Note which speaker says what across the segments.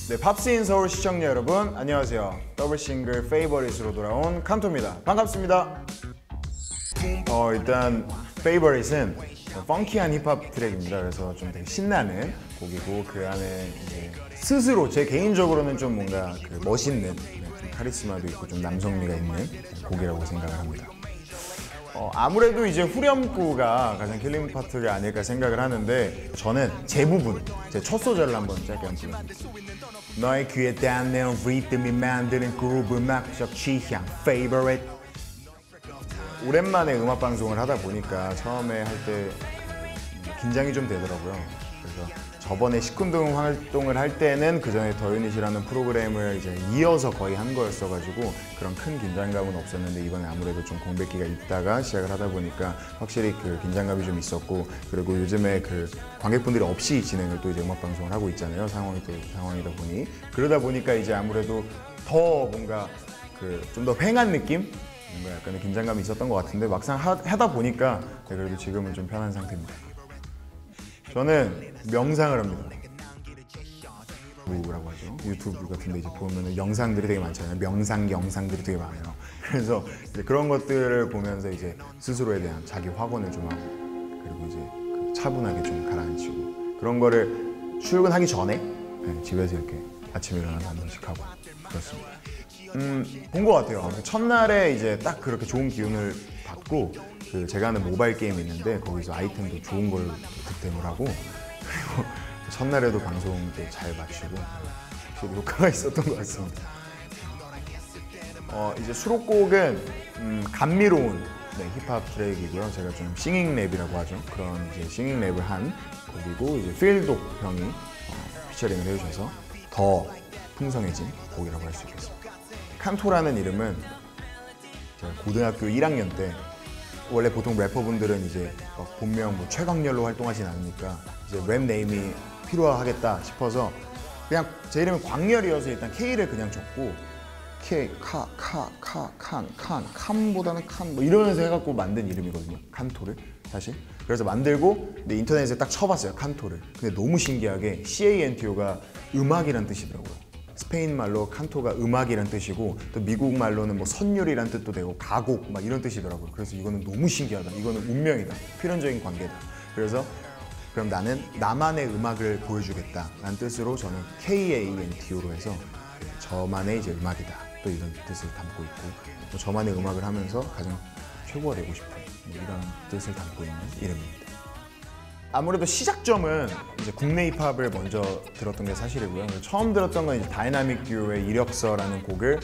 Speaker 1: 네, 팝스인 서울 시청자 여러분 안녕하세요. 더블 싱글 페이버릿으로 돌아온 칸토입니다. 반갑습니다. 일단 페이버릿은 펑키한 힙합 트랙입니다. 그래서 좀 되게 신나는 곡이고 그 안에 이제 스스로 제 개인적으로는 좀 뭔가 그 멋있는 좀 카리스마도 있고 좀 남성미가 있는 곡이라고 생각을 합니다. 아무래도 이제 후렴구가 가장 킬링 파트가 아닐까 생각을 하는데 저는 제 부분, 제 첫 소절을 한번 짧게 한번 불러드릴게요. 너의 귀에 닿는 리듬이 만드는 그루브 음악적 취향 Favorite. 오랜만에 음악 방송을 하다 보니까 처음에 할 때 긴장이 좀 되더라고요. 그래서 저번에 시큰둥 활동을 할 때는 그 전에 더 유닛이라는 프로그램을 이제 이어서 거의 한 거였어가지고 그런 큰 긴장감은 없었는데 이번에 아무래도 좀 공백기가 있다가 시작을 하다 보니까 확실히 그 긴장감이 좀 있었고, 그리고 요즘에 그 관객분들이 없이 진행을 또 이제 음악 방송을 하고 있잖아요. 상황이다 보니 그러다 보니까 이제 아무래도 더 뭔가 그 좀 더 휑한 느낌? 뭔가 약간의 긴장감이 있었던 것 같은데 막상 하다 보니까 그래도 지금은 좀 편한 상태입니다. 저는 명상을 합니다. 뭐라고 하죠? 유튜브 같은 데 이제 보면은 영상들이 되게 많잖아요. 명상 영상들이 되게 많아요. 그래서 이제 그런 것들을 보면서 이제 스스로에 대한 자기 확언을 좀 하고, 그리고 이제 그 차분하게 좀 가라앉히고, 그런 거를 출근하기 전에 집에서 이렇게 아침에 일어나서 한 번씩 하고 그렇습니다. 본 것 같아요. 첫날에 이제 딱 그렇게 좋은 기운을 받고, 그 제가 하는 모바일 게임이 있는데 거기서 아이템도 좋은 걸 득템을 하고, 그리고 첫날에도 방송도 잘 마치고 확실히 효과가 있었던 것 같습니다. 이제 수록곡은 감미로운 힙합 트랙이고요. 제가 좀 싱잉 랩이라고 하죠. 그런 이제 싱잉 랩을 한 곡이고, 이제 필독 형이 피처링을 해주셔서 더 풍성해진 곡이라고 할 수 있겠습니다. 칸토라는 이름은 제가 고등학교 1학년 때, 원래 보통 래퍼분들은 이제 본명 뭐 최광렬로 활동하진 않으니까 이제 랩 네임이 필요하겠다 싶어서 그냥 제 이름은 광렬이어서 일단 K를 그냥 적고 K, 칸보다는 칸 뭐 이러면서 해갖고 만든 이름이거든요. 칸토를 사실. 그래서 만들고 근데 인터넷에 딱 쳐봤어요, 칸토를. 근데 너무 신기하게 CANTO가 음악이란 뜻이더라고요. 스페인 말로 칸토가 음악이란 뜻이고, 또 미국 말로는 뭐 선율이란 뜻도 되고 가곡 막 이런 뜻이더라고요. 그래서 이거는 너무 신기하다. 이거는 운명이다. 필연적인 관계다. 그래서 그럼 나는 나만의 음악을 보여주겠다 라는 뜻으로 저는 KANTO로 해서 저만의 이제 음악이다. 또 이런 뜻을 담고 있고, 저만의 음악을 하면서 가장 최고가 되고 싶은 이런 뜻을 담고 있는 이름입니다. 아무래도 시작점은 이제 국내 힙합을 먼저 들었던 게 사실이고요. 처음 들었던 건 이제 다이나믹 듀오의 이력서라는 곡을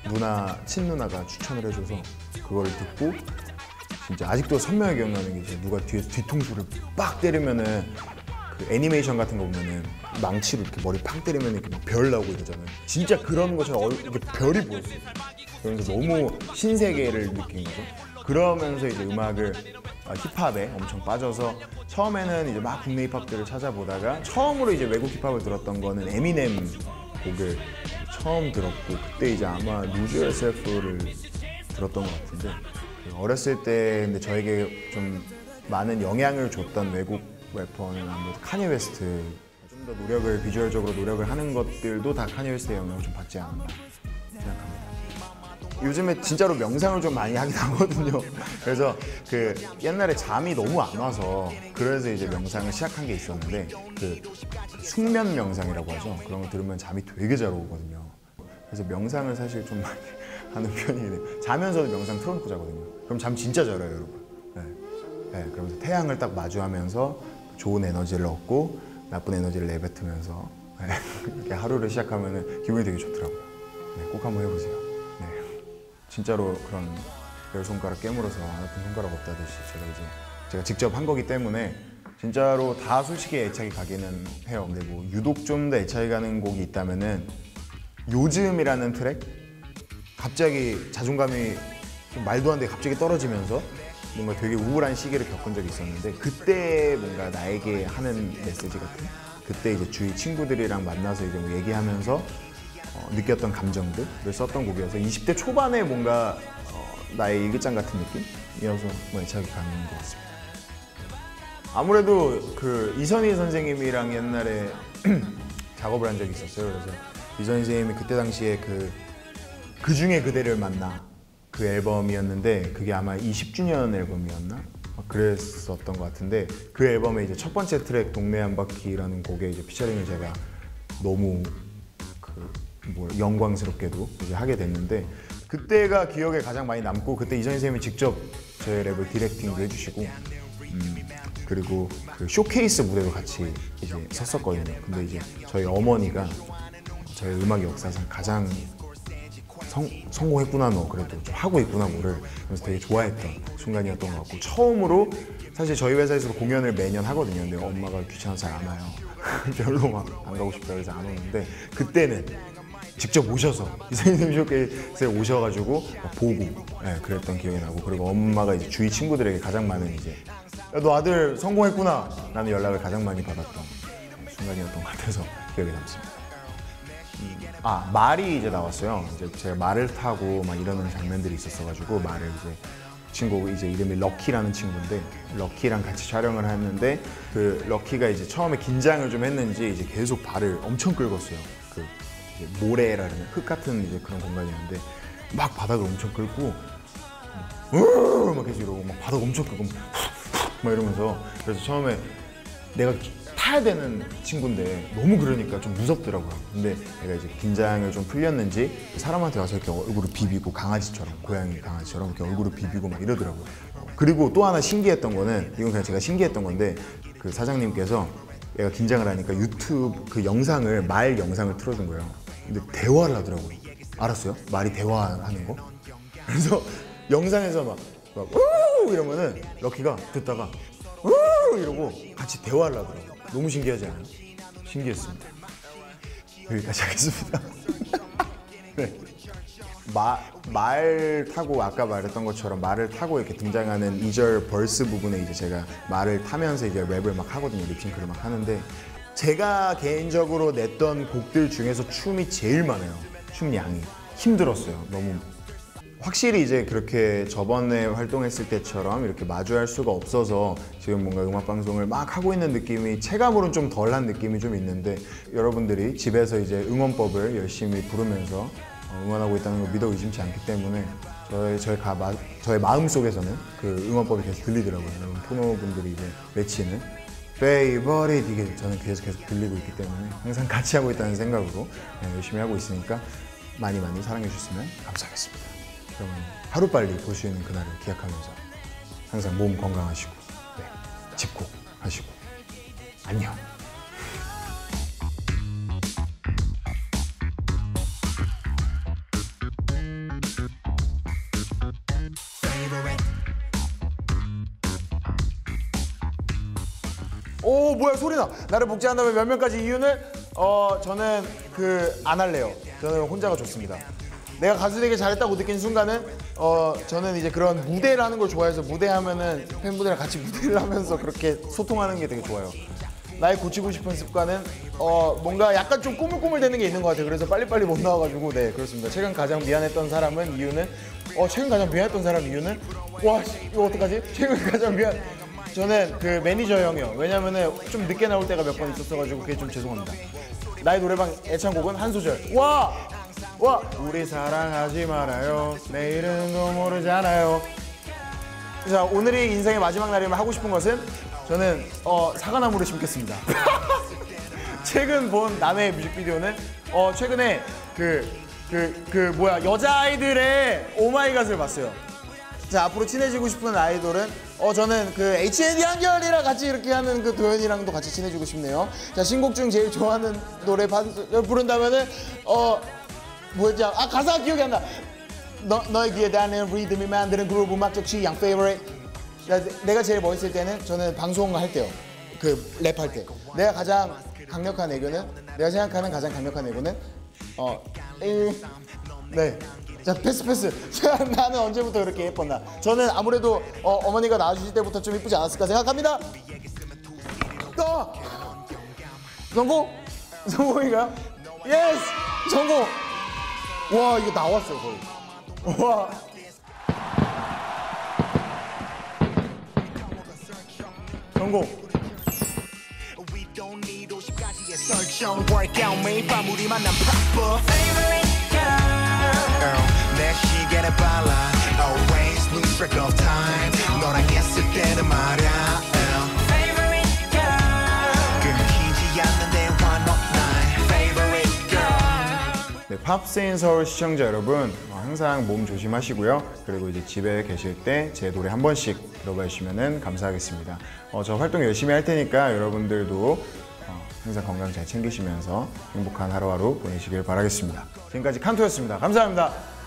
Speaker 1: 친누나가 추천을 해줘서 그걸 듣고, 진짜 아직도 선명하게 기억나는 게 이제 누가 뒤에서 뒤통수를 빡 때리면은 그 애니메이션 같은 거 보면은 망치로 이렇게 머리 팍 때리면 이렇게 막 별 나오고 이러잖아요. 진짜 그런 것처럼 이렇게 별이 보였어요. 그러면서 너무 신세계를 느낀 거죠. 그러면서 이제 음악을 힙합에 엄청 빠져서 처음에는 이제 막 국내 힙합들을 찾아보다가 처음으로 이제 외국 힙합을 들었던 거는 에미넴 곡을 처음 들었고, 그때 이제 아마 Lose Yourself를 들었던 것 같은데, 어렸을 때 근데 저에게 좀 많은 영향을 줬던 외국 래퍼는 아무래도 카니 웨스트. 좀 더 노력을 비주얼적으로 노력을 하는 것들도 다 카니 웨스트의 영향을 좀 받지 않았나 생각합니다. 요즘에 진짜로 명상을 좀 많이 하긴 하거든요. 그래서 그 옛날에 잠이 너무 안 와서 그래서 이제 명상을 시작한 게 있었는데, 그 숙면 명상이라고 하죠. 그런 거 들으면 잠이 되게 잘 오거든요. 그래서 명상을 사실 좀 많이 하는 편이에요. 자면서도 명상 틀어놓고 자거든요. 그럼 잠 진짜 잘 와요, 여러분. 네, 그러면서 태양을 딱 마주하면서 좋은 에너지를 얻고 나쁜 에너지를 내뱉으면서 이렇게 하루를 시작하면 기분이 되게 좋더라고요. 꼭 한번 해보세요. 진짜로 그런 열 손가락 깨물어서 아픈 손가락 없다듯이 제가 직접 한 거기 때문에 진짜로 다 솔직히 애착이 가기는 해요. 근데 뭐 유독 좀 더 애착이 가는 곡이 있다면은 요즘이라는 트랙? 갑자기 자존감이 좀 말도 안 되게 갑자기 떨어지면서 뭔가 되게 우울한 시기를 겪은 적이 있었는데, 그때 뭔가 나에게 하는 메시지 같은, 그때 이제 주위 친구들이랑 만나서 이제 뭐 얘기하면서 느꼈던 감정들을 썼던 곡이어서 20대 초반에 뭔가 나의 일기장 같은 느낌이어서 뭐 애착이 가는 것 같습니다. 아무래도 그 이선희 선생님이랑 옛날에 작업을 한 적이 있었어요. 그래서 이선희 선생님이 그때 당시에 그 중에 그대를 만나 그 앨범이었는데 그게 아마 20주년 앨범이었나? 그랬었던 것 같은데 그 앨범의 이제 첫 번째 트랙 동네 한 바퀴라는 곡에 이제 피처링을 제가 너무 영광스럽게도 이제 하게 됐는데 그때가 기억에 가장 많이 남고 그때 이선희 선생님이 직접 저의 랩을 디렉팅도 해주시고 그리고 그 쇼케이스 무대도 같이 이제 섰었거든요. 근데 이제 저희 어머니가 저희 음악 역사상 가장 성공했구나 너 그래도 좀 하고 있구나 뭐를 그래서 되게 좋아했던 순간이었던 것 같고 처음으로 사실 저희 회사에서 공연을 매년 하거든요. 근데 엄마가 귀찮아서 잘 안 와요. 별로 막 안 가고 싶다 그래서 안 오는데 그때는 직접 오셔서 이선희 선생님 쇼케이스에 오셔가지고 보고 그랬던 기억이 나고 그리고 엄마가 이제 주위 친구들에게 가장 많은 이제 야, 너 아들 성공했구나 라는 연락을 가장 많이 받았던 순간이었던 것 같아서 기억에 남습니다. 말이 이제 나왔어요. 이제 제가 말을 타고 막 이러는 장면들이 있었어가지고 말을 이제 친구 이제 이름이 럭키라는 친구인데 럭키랑 같이 촬영을 했는데 그 럭키가 이제 처음에 긴장을 좀 했는지 이제 계속 발을 엄청 긁었어요. 그 이제 모래라는 흙 같은 이제 그런 공간이었는데 막 바닥을 엄청 긁고 막 계속 이러고 막 바닥 엄청 긁고 막 이러면서 그래서 처음에 내가 타야 되는 친구인데 너무 그러니까 좀 무섭더라고요. 근데 내가 이제 긴장을 좀 풀렸는지 사람한테 와서 이렇게 얼굴을 비비고 강아지처럼 고양이 강아지처럼 이렇게 얼굴을 비비고 막 이러더라고요. 그리고 또 하나 신기했던 거는 이건 그냥 제가 신기했던 건데 그 사장님께서 내가 긴장을 하니까 유튜브 그 영상을 말 영상을 틀어준 거예요. 근데 대화를 하더라고요. 알았어요? 말이 대화하는 거? 그래서 영상에서 막 이러면은 럭키가 듣다가 이러고 같이 대화를 하더라고요. 너무 신기하지 않아요? 신기했습니다. 여기까지 하겠습니다. 네. 말 타고 아까 말했던 것처럼 말을 타고 이렇게 등장하는 2절 벌스 부분에 이제 제가 말을 타면서 이제 랩을 막 하거든요. 립싱크를 막 하는데 제가 개인적으로 냈던 곡들 중에서 춤이 제일 많아요. 춤 양이 힘들었어요. 너무 확실히 이제 그렇게 저번에 활동했을 때처럼 이렇게 마주할 수가 없어서 지금 뭔가 음악 방송을 막 하고 있는 느낌이 체감으로는 좀 덜한 느낌이 좀 있는데 여러분들이 집에서 이제 응원법을 열심히 부르면서 응원하고 있다는 걸 믿어 의심치 않기 때문에 저의 마음 속에서는 그 응원법이 계속 들리더라고요. 여러분 포노분들이 이제 외치는 페이버릿 이게 저는 귀에서 계속 들리고 있기 때문에 항상 같이 하고 있다는 생각으로 열심히 하고 있으니까 많이 사랑해 주셨으면 감사하겠습니다. 그러면 하루빨리 볼 수 있는 그날을 기약하면서 항상 몸 건강하시고 집콕하시고 안녕. 오 뭐야 소리나. 나를 복제한다면 몇 명까지 이유는 저는 안 할래요. 저는 혼자가 좋습니다. 내가 가수 되게 잘했다고 느낀 순간은 저는 이제 그런 무대를 하는 걸 좋아해서 무대하면은 팬분들이랑 같이 무대를 하면서 그렇게 소통하는 게 되게 좋아요. 나의 고치고 싶은 습관은 뭔가 약간 좀 꾸물꾸물되는 게 있는 것 같아요. 그래서 빨리빨리 못 나와가지고 네 그렇습니다. 최근 가장 미안했던 사람은 이유는 최근 가장 미안했던 사람 이유는 와 이거 어떡하지? 최근 가장 저는 그 매니저 형이요. 왜냐면은 좀 늦게 나올 때가 몇 번 있었어가지고 그게 좀 죄송합니다. 나의 노래방 애창곡은 한 소절. 와 우리 사랑하지 말아요. 내일은 모르잖아요. 자 오늘이 인생의 마지막 날이면 하고 싶은 것은 저는 사과나무를 심겠습니다. 최근 본 남의 뮤직비디오는 최근에 여자아이들의 오마이갓을 봤어요. 자 앞으로 친해지고 싶은 아이돌은 저는 그 H&D 한결이랑 같이 이렇게 하는 그 도현이랑도 같이 친해지고 싶네요. 자 신곡 중 제일 좋아하는 노래 부른다면은 뭐였지? 가사가 기억이 안 나. 너의 귀에 닿는 리듬이 만드는 그루브 음악적 취향 favorite. 내가 제일 멋있을 때는 저는 방송할 때요. 그 랩할 때. 내가 가장 강력한 애교는 내가 생각하는 가장 강력한 애교는 네. 자 패스. 나는 언제부터 그렇게 예뻤나? 저는 아무래도 어머니가 낳아주실 때부터 좀 이쁘지 않았을까 생각합니다. 성공인가요? 예스! 성공! 와 이거 나왔어요 거의. 와. 성공.
Speaker 2: 설정 workout 매일 밤 우리만 난 바빠 Favorite girl 내 시계를 발라 Always lose track of time 너랑 있을 때는 말야 Favorite girl 끊기지 않는 대화 너 나의 Favorite girl
Speaker 1: 네, 팝스인 서울 시청자 여러분 항상 몸 조심하시고요. 그리고 이제 집에 계실 때 제 노래 한 번씩 들어봐 주시면 감사하겠습니다. 저 활동 열심히 할 테니까 여러분들도 항상 건강 잘 챙기시면서 행복한 하루하루 보내시길 바라겠습니다. 지금까지 칸토였습니다. 감사합니다.